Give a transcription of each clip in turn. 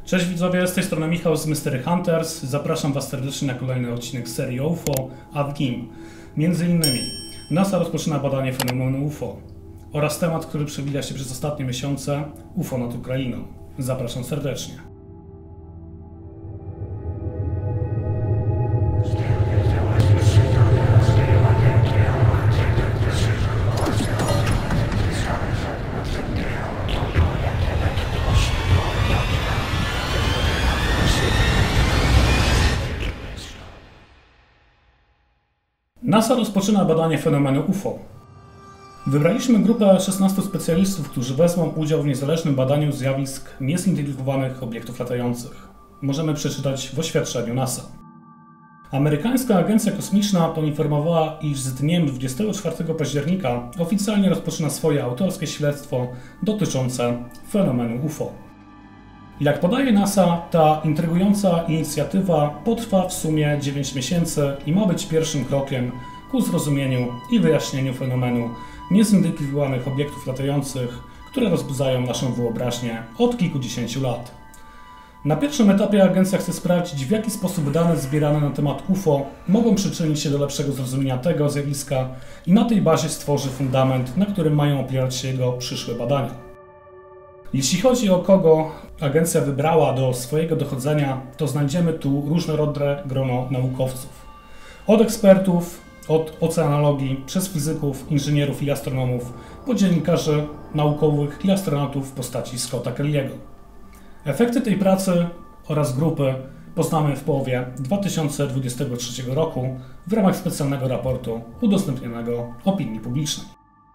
Cześć widzowie, z tej strony Michał z Mystery Hunters. Zapraszam Was serdecznie na kolejny odcinek serii UFO, a w nim między innymi NASA rozpoczyna badanie fenomenu UFO oraz temat, który przewija się przez ostatnie miesiące, UFO nad Ukrainą. Zapraszam serdecznie. NASA rozpoczyna badanie fenomenu UFO. Wybraliśmy grupę 16 specjalistów, którzy wezmą udział w niezależnym badaniu zjawisk niezidentyfikowanych obiektów latających. Możemy przeczytać w oświadczeniu NASA. Amerykańska Agencja Kosmiczna poinformowała, iż z dniem 24 października oficjalnie rozpoczyna swoje autorskie śledztwo dotyczące fenomenu UFO. Jak podaje NASA, ta intrygująca inicjatywa potrwa w sumie 9 miesięcy i ma być pierwszym krokiem ku zrozumieniu i wyjaśnieniu fenomenu niezidentyfikowanych obiektów latających, które rozbudzają naszą wyobraźnię od kilkudziesięciu lat. Na pierwszym etapie agencja chce sprawdzić, w jaki sposób dane zbierane na temat UFO mogą przyczynić się do lepszego zrozumienia tego zjawiska i na tej bazie stworzy fundament, na którym mają opierać się jego przyszłe badania. Jeśli chodzi o kogo agencja wybrała do swojego dochodzenia, to znajdziemy tu różnorodne grono naukowców. Od ekspertów, od oceanologii, przez fizyków, inżynierów i astronomów, po dziennikarzy naukowych i astronautów w postaci Scotta Kelly'ego. Efekty tej pracy oraz grupy poznamy w połowie 2023 roku w ramach specjalnego raportu udostępnionego opinii publicznej.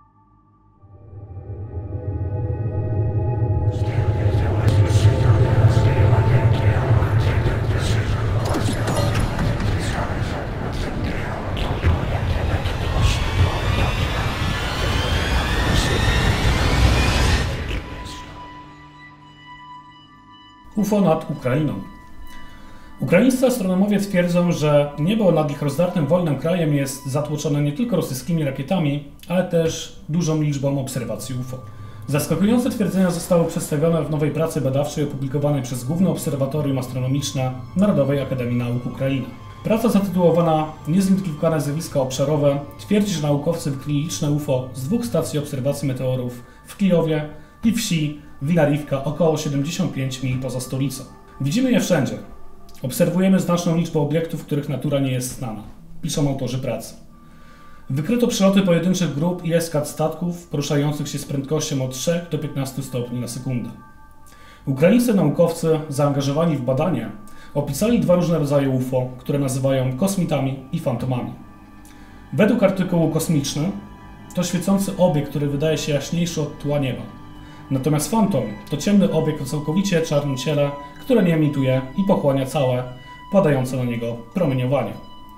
UFO nad Ukrainą. Ukraińscy astronomowie twierdzą, że niebo nad ich rozdartym wojną krajem jest zatłoczone nie tylko rosyjskimi rakietami, ale też dużą liczbą obserwacji UFO. Zaskakujące twierdzenia zostały przedstawione w nowej pracy badawczej opublikowanej przez Główne Obserwatorium Astronomiczne Narodowej Akademii Nauk Ukrainy. Praca zatytułowana Niezidentyfikowane zjawiska obszarowe twierdzi, że naukowcy wykryli liczne UFO z 2 stacji obserwacji meteorów w Kijowie i wsi Wilarivka, około 75 mil poza stolicą. Widzimy je wszędzie. Obserwujemy znaczną liczbę obiektów, których natura nie jest znana, piszą autorzy pracy. Wykryto przeloty pojedynczych grup i eskad statków poruszających się z prędkością od 3 do 15 stopni na sekundę. Ukraińscy naukowcy zaangażowani w badanie opisali 2 różne rodzaje UFO, które nazywają kosmitami i fantomami. Według artykułu kosmiczny to świecący obiekt, który wydaje się jaśniejszy od tła nieba. Natomiast fantom to ciemny obiekt o całkowicie czarnym ciele, które nie emituje i pochłania całe padające na niego promieniowanie.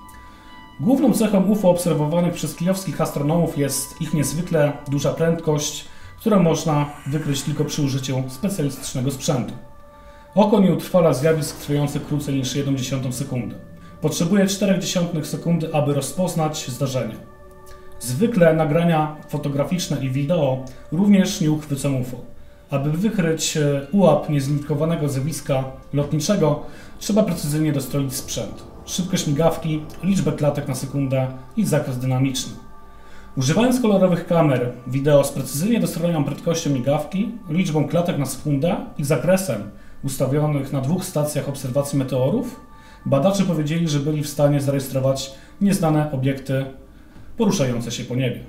Główną cechą UFO obserwowanych przez kijowskich astronomów jest ich niezwykle duża prędkość, którą można wykryć tylko przy użyciu specjalistycznego sprzętu. Oko nie utrwala zjawisk trwających krócej niż 0,1 sekundy. Potrzebuje 0,4 sekundy, aby rozpoznać zdarzenie. Zwykle nagrania fotograficzne i wideo również nie uchwycą UFO. Aby wykryć ułap niezidentyfikowanego zjawiska lotniczego, trzeba precyzyjnie dostroić sprzęt, szybkość migawki, liczbę klatek na sekundę i zakres dynamiczny. Używając kolorowych kamer wideo z precyzyjnie dostrojoną prędkością migawki, liczbą klatek na sekundę i zakresem ustawionych na 2 stacjach obserwacji meteorów, badacze powiedzieli, że byli w stanie zarejestrować nieznane obiekty poruszające się po niebie.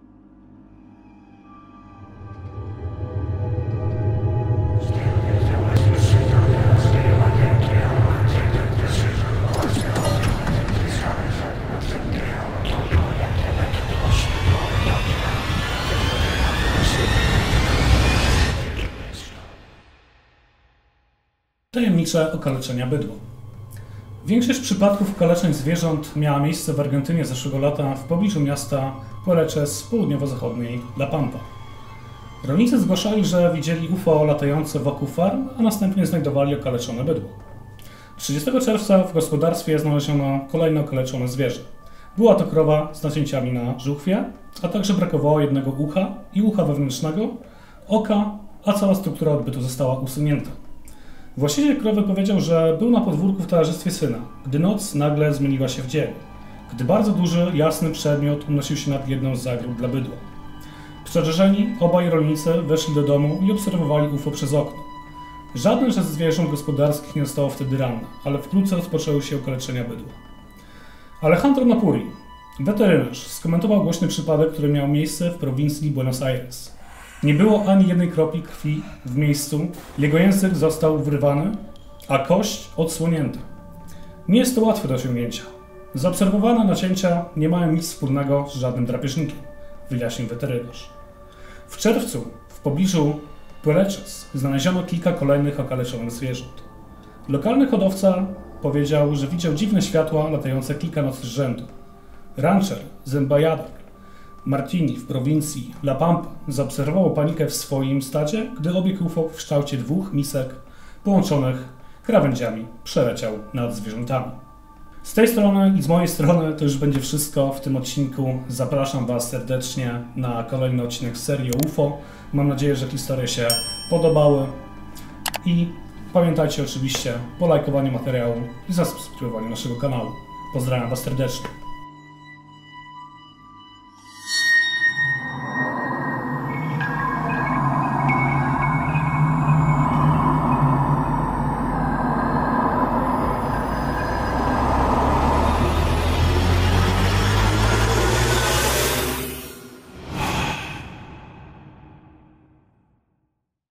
Tajemnicze okaleczenia bydła. Większość przypadków okaleczeń zwierząt miała miejsce w Argentynie zeszłego lata w pobliżu miasta Puelches w południowo-zachodniej La Pampa. Rolnicy zgłaszali, że widzieli UFO latające wokół farm, a następnie znajdowali okaleczone bydło. 30 czerwca w gospodarstwie znaleziono kolejne okaleczone zwierzę. Była to krowa z nacięciami na żuchwie, a także brakowało jednego ucha i ucha wewnętrznego, oka, a cała struktura odbytu została usunięta. Właściciel krowy powiedział, że był na podwórku w towarzystwie syna, gdy noc nagle zmieniła się w dzień, gdy bardzo duży, jasny przedmiot unosił się nad jedną z zagród dla bydła. Przerażeni obaj rolnicy weszli do domu i obserwowali UFO przez okno. Żadne ze zwierząt gospodarskich nie zostało wtedy ranne, ale wkrótce rozpoczęły się okaleczenia bydła. Alejandro Napuri, weterynarz, skomentował głośny przypadek, który miał miejsce w prowincji Buenos Aires. Nie było ani jednej kropli krwi w miejscu, jego język został wyrwany, a kość odsłonięta. Nie jest to łatwe do osiągnięcia. Zaobserwowane nacięcia nie mają nic wspólnego z żadnym drapieżnikiem, wyjaśnił weterynarz. W czerwcu w pobliżu Puerches znaleziono kilka kolejnych okaleczonych zwierząt. Lokalny hodowca powiedział, że widział dziwne światła latające kilka nocy z rzędu. Rancher z Embayador Martini w prowincji La Pampa zaobserwował panikę w swoim stadzie, gdy obieg UFO w kształcie dwóch misek połączonych krawędziami przeleciał nad zwierzętami. Z tej strony i z mojej strony to już będzie wszystko w tym odcinku. Zapraszam Was serdecznie na kolejny odcinek z serii o UFO. Mam nadzieję, że historie się podobały i pamiętajcie oczywiście o lajkowaniu materiału i zasubskrybowaniu naszego kanału. Pozdrawiam Was serdecznie.